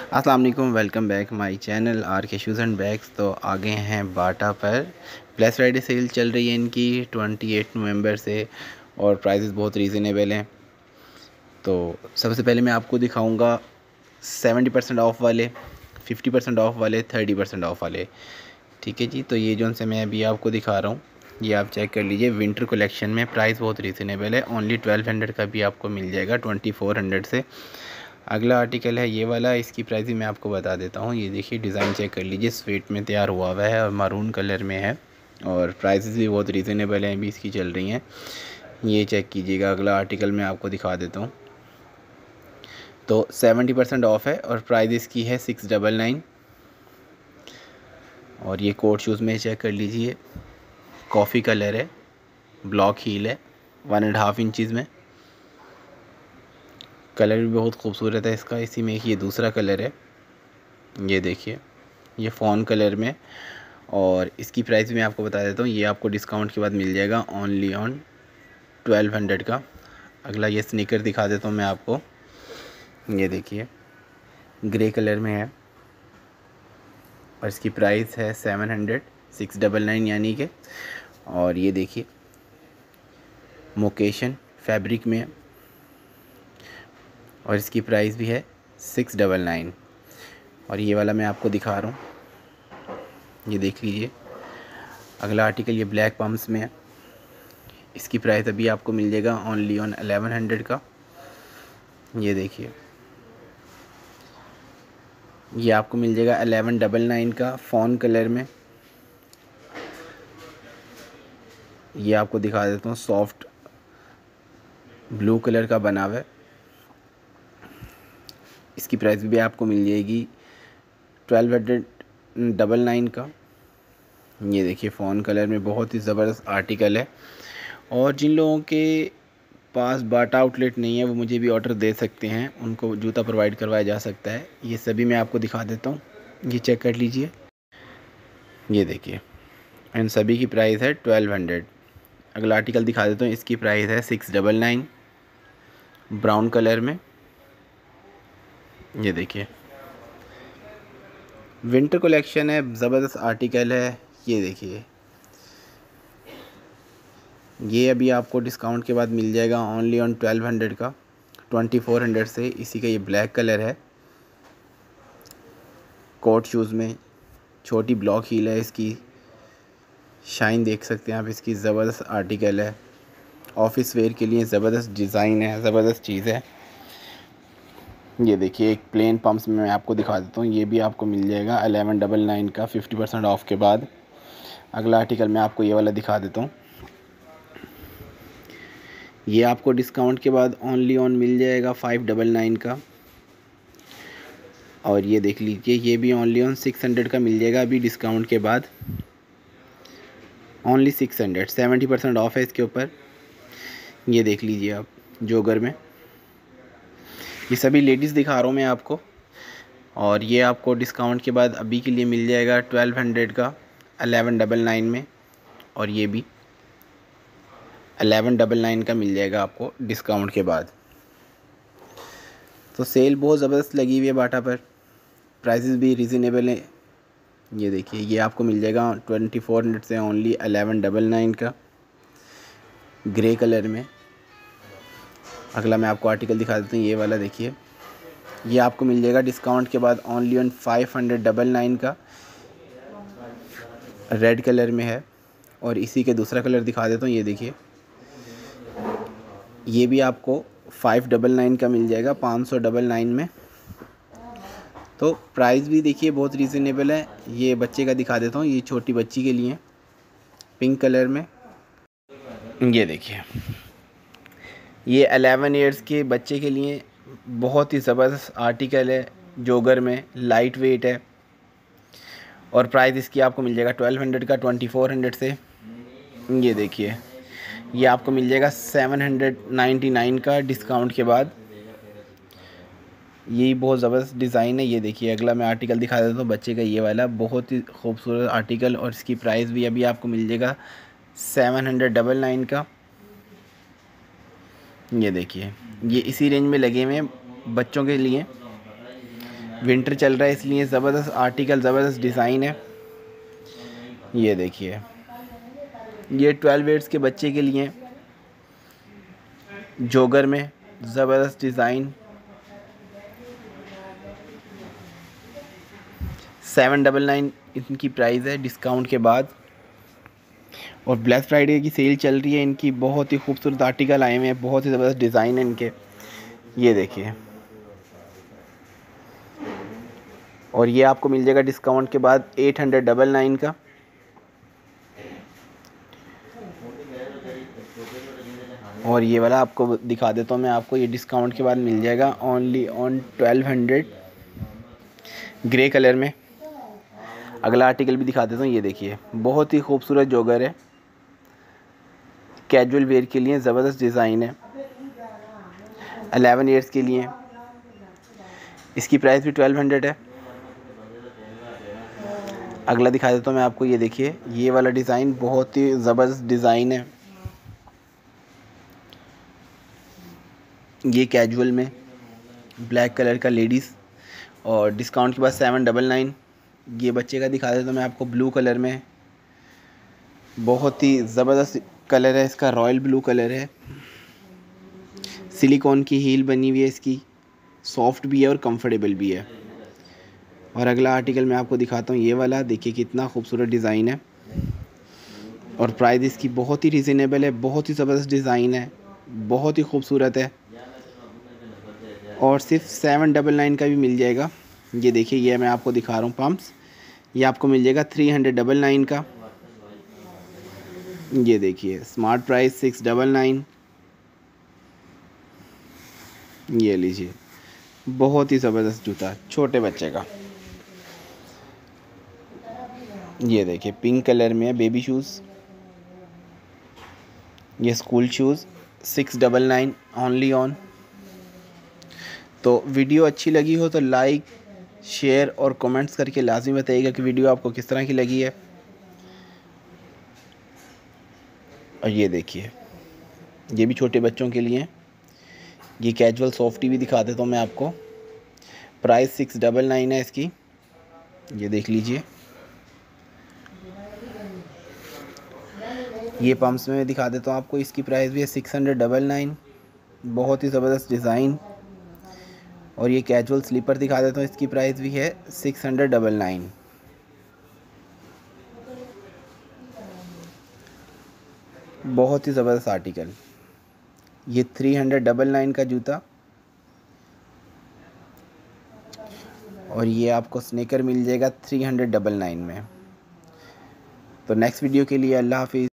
अस्सलाम वालेकुम, welcome back my channel R K shoes and bags. तो आगे हैं बाटा पर ब्लैक फ्राइडे सेल चल रही है इनकी 28 नवंबर से और प्राइसेस बहुत रीज़नेबल हैं। तो सबसे पहले मैं आपको दिखाऊंगा 70% ऑफ़ वाले, 50% ऑफ़ वाले, 30% ऑफ़ वाले। ठीक है जी। तो ये जो से मैं अभी आपको दिखा रहा हूँ, ये आप चेक कर लीजिए। विंटर कलेक्शन में प्राइस बहुत रीज़नेबल है, ओनली 1200 का भी आपको मिल जाएगा 2400 से। अगला आर्टिकल है ये वाला, इसकी प्राइस भी मैं आपको बता देता हूँ। ये देखिए, डिज़ाइन चेक कर लीजिए, स्वेट में तैयार हुआ है और मारून कलर में है और प्राइसेस भी बहुत रीज़नेबल हैं, अभी इसकी चल रही हैं। ये चेक कीजिएगा। अगला आर्टिकल मैं आपको दिखा देता हूँ। तो 70% ऑफ़ है और प्राइस इसकी है 699। और ये कोट शूज़ में चेक कर लीजिए, कॉफ़ी कलर है, ब्लॉक हील है, 1.5 इंचज़ में। कलर भी बहुत खूबसूरत है इसका। इसी में ये दूसरा कलर है, ये देखिए, ये फ़ॉन कलर में। और इसकी प्राइस मैं आपको बता देता हूँ, ये आपको डिस्काउंट के बाद मिल जाएगा ओनली ऑन 1200 का। अगला ये स्नीकर दिखा देता हूँ मैं आपको। ये देखिए, ग्रे कलर में है और इसकी प्राइस है 699 यानी कि। और ये देखिए, मोकेशन फैब्रिक में है और इसकी प्राइस भी है 699। और ये वाला मैं आपको दिखा रहा हूँ, ये देख लीजिए। अगला आर्टिकल ये ब्लैक पम्प्स में है, इसकी प्राइस अभी आपको मिल जाएगा ओनली ऑन 1100 का। ये देखिए, ये आपको मिल जाएगा 1199 का फ़ॉन कलर में। ये आपको दिखा देता हूँ, सॉफ्ट ब्लू कलर का बना हुआ है। इसकी प्राइस भी आपको मिल जाएगी 1299 का। ये देखिए, फ़ॉन कलर में बहुत ही ज़बरदस्त आर्टिकल है। और जिन लोगों के पास बाटा आउटलेट नहीं है वो मुझे भी ऑर्डर दे सकते हैं, उनको जूता प्रोवाइड करवाया जा सकता है। ये सभी मैं आपको दिखा देता हूँ, ये चेक कर लीजिए। ये देखिए, इन सभी की प्राइस है 1200। अगला आर्टिकल दिखा देता हूँ, इसकी प्राइस है 699 ब्राउन कलर में। ये देखिए, विंटर कलेक्शन है, ज़बरदस्त आर्टिकल है। ये देखिए, ये अभी आपको डिस्काउंट के बाद मिल जाएगा ओनली ऑन 1200 का, 2400 से। इसी का ये ब्लैक कलर है, कोट शूज़ में छोटी ब्लॉक हील है, इसकी शाइन देख सकते हैं आप। इसकी ज़बरदस्त आर्टिकल है, ऑफिस वेयर के लिए ज़बरदस्त डिज़ाइन है, ज़बरदस्त चीज़ है। ये देखिए, एक प्लेन पम्प्स में मैं आपको दिखा देता हूँ, ये भी आपको मिल जाएगा 1199 का 50% ऑफ़ के बाद। अगला आर्टिकल मैं आपको ये वाला दिखा देता हूँ, ये आपको डिस्काउंट के बाद ओनली ऑन मिल जाएगा 599 का। और ये देख लीजिए, ये भी ओनली ऑन 600 का मिल जाएगा अभी डिस्काउंट के बाद, ओनली 600। 70% ऑफ़ है इसके ऊपर। ये देख लीजिए आप, जोगर में। ये सभी लेडीज़ दिखा रहा हूँ मैं आपको। और ये आपको डिस्काउंट के बाद अभी के लिए मिल जाएगा 1200 का 1199 में। और ये भी 1199 का मिल जाएगा आपको डिस्काउंट के बाद। तो सेल बहुत ज़बरदस्त लगी हुई है बाटा पर, प्राइसेस भी रीज़नेबल हैं। ये देखिए, ये आपको मिल जाएगा 2400 से ओनली 1199 का, ग्रे कलर में। अगला मैं आपको आर्टिकल दिखा देता हूँ, ये वाला देखिए, ये आपको मिल जाएगा डिस्काउंट के बाद ओनली ऑन 599 का, रेड कलर में है। और इसी के दूसरा कलर दिखा देता हूँ, ये देखिए, ये भी आपको 599 का मिल जाएगा, 599 में। तो प्राइस भी देखिए बहुत रीज़नेबल है। ये बच्चे का दिखा देता हूँ, ये छोटी बच्ची के लिए पिंक कलर में। ये देखिए, ये 11 इयर्स के बच्चे के लिए बहुत ही ज़बरदस्त आर्टिकल है, जोगर में, लाइट वेट है। और प्राइस इसकी आपको मिल जाएगा 1200 का 2400 से। ये देखिए, ये आपको मिल जाएगा 799 का डिस्काउंट के बाद। यही बहुत ज़बरदस्त डिज़ाइन है। ये देखिए, अगला मैं आर्टिकल दिखा देता हूँ, बच्चे का ये वाला बहुत ही खूबसूरत आर्टिकल। और इसकी प्राइस भी अभी आपको मिल जाएगा 799 का। ये देखिए, ये इसी रेंज में लगे हुए हैं बच्चों के लिए। विंटर चल रहा है इसलिए ज़बरदस्त आर्टिकल, ज़बरदस्त डिज़ाइन है। ये देखिए, ये 12 ईयर्स के बच्चे के लिए जॉगर में ज़बरदस्त डिज़ाइन। 799 इनकी प्राइस है डिस्काउंट के बाद। और ब्लैक फ्राइडे की सेल चल रही है इनकी। बहुत ही खूबसूरत आर्टिकल आए हुए हैं, बहुत ही ज़बरदस्त डिज़ाइन है इनके। ये देखिए, और ये आपको मिल जाएगा डिस्काउंट के बाद 899 का। और ये वाला आपको दिखा देता हूँ मैं आपको, ये डिस्काउंट के बाद मिल जाएगा ओनली ऑन 1200 ग्रे कलर में। अगला आर्टिकल भी दिखा देता हूँ। ये देखिए, बहुत ही खूबसूरत जॉगर है, कैजुअल वेयर के लिए ज़बरदस्त डिज़ाइन है, 11 ईयर्स के लिए। इसकी प्राइस भी 1200 है। अगला दिखा देता हूँ मैं आपको। ये देखिए, ये वाला डिज़ाइन बहुत ही ज़बरदस्त डिज़ाइन है। ये कैजुअल में ब्लैक कलर का लेडीज़, और डिस्काउंट के बाद 799। ये बच्चे का दिखा देता हूँ मैं आपको, ब्लू कलर में। बहुत ही ज़बरदस्त कलर है इसका, रॉयल ब्लू कलर है। सिलिकॉन की हील बनी हुई है इसकी, सॉफ्ट भी है और कंफर्टेबल भी है। और अगला आर्टिकल मैं आपको दिखाता हूँ, ये वाला देखिए कितना खूबसूरत डिज़ाइन है। और प्राइस इसकी बहुत ही रिजनेबल है, बहुत ही ज़बरदस्त डिज़ाइन है, बहुत ही खूबसूरत है। और सिर्फ 799 का भी मिल जाएगा। ये देखिए, ये मैं आपको दिखा रहा हूँ पम्प्स, ये आपको मिल जाएगा 399 का। ये देखिए, स्मार्ट प्राइस 699। ये लीजिए, बहुत ही ज़बरदस्त जूता छोटे बच्चे का। ये देखिए, पिंक कलर में है, बेबी शूज़। ये स्कूल शूज़ 699 ओनली ऑन। तो वीडियो अच्छी लगी हो तो लाइक, शेयर और कमेंट्स करके लाजमी बताइएगा कि वीडियो आपको किस तरह की लगी है। और ये देखिए, ये भी छोटे बच्चों के लिए। ये कैजुअल सॉफ्टी भी दिखा देता हूँ मैं आपको। प्राइस 699 है इसकी। ये देख लीजिए, ये पम्प्स में दिखा देता हूँ आपको, इसकी प्राइस भी है 699। बहुत ही ज़बरदस्त डिज़ाइन। और ये कैजुअल स्लीपर दिखा देता हूँ, इसकी प्राइस भी है 699। बहुत ही ज़बरदस्त आर्टिकल। ये 399 का जूता। और ये आपको स्नेकर मिल जाएगा 399 में। तो नेक्स्ट वीडियो के लिए अल्लाह हाफिज़।